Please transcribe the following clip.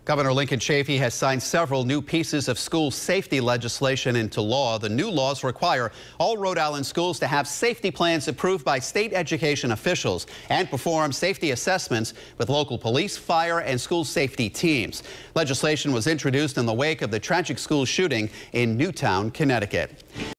Governor Lincoln Chafee has signed several new pieces of school safety legislation into law. The new laws require all Rhode Island schools to have safety plans approved by state education officials and perform safety assessments with local police, fire, and school safety teams. Legislation was introduced in the wake of the tragic school shooting in Newtown, Connecticut.